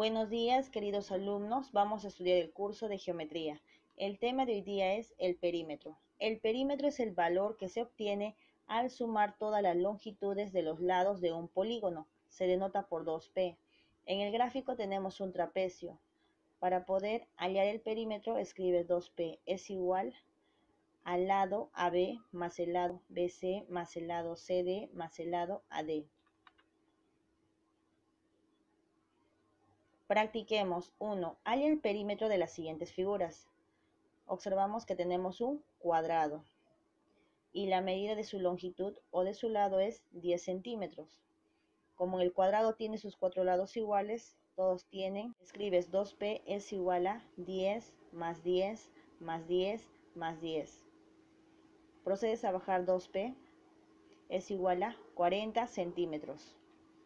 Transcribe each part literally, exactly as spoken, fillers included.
Buenos días, queridos alumnos. Vamos a estudiar el curso de geometría. El tema de hoy día es el perímetro. El perímetro es el valor que se obtiene al sumar todas las longitudes de los lados de un polígono. Se denota por dos P. En el gráfico tenemos un trapecio. Para poder hallar el perímetro, escribe dos P. Es igual al lado A B más el lado B C más el lado C D más el lado A D. Practiquemos. uno. Halla el perímetro de las siguientes figuras. Observamos que tenemos un cuadrado y la medida de su longitud o de su lado es diez centímetros. Como el cuadrado tiene sus cuatro lados iguales, todos tienen, escribes dos P es igual a diez más diez más diez más diez. Procedes a bajar dos P es igual a cuarenta centímetros.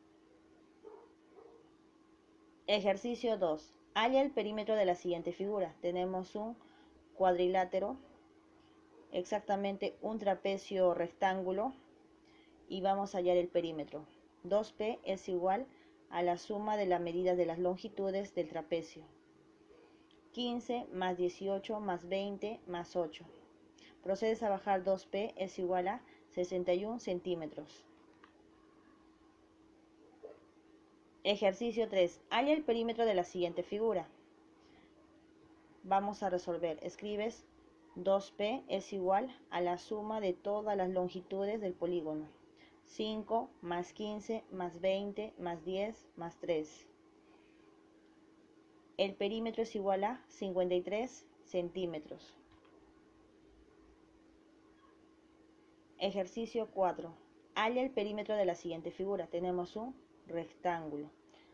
Ejercicio dos. Halla el perímetro de la siguiente figura. Tenemos un cuadrilátero, exactamente un trapecio rectángulo, y vamos a hallar el perímetro. dos P es igual a la suma de la medida de las longitudes del trapecio. quince más dieciocho más veinte más ocho. Procedes a bajar dos P es igual a sesenta y uno centímetros. Ejercicio tres. Halla el perímetro de la siguiente figura. Vamos a resolver. Escribes dos P es igual a la suma de todas las longitudes del polígono. cinco más quince más veinte más diez más tres. El perímetro es igual a cincuenta y tres centímetros. Ejercicio cuatro. Halla el perímetro de la siguiente figura. Tenemos un rectángulo.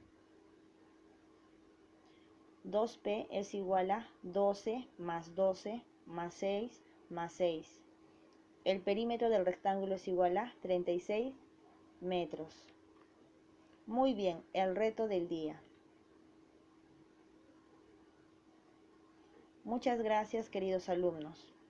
dos P es igual a doce más doce más seis más seis. El perímetro del rectángulo es igual a treinta y seis metros. Muy bien, el reto del día. Muchas gracias, queridos alumnos.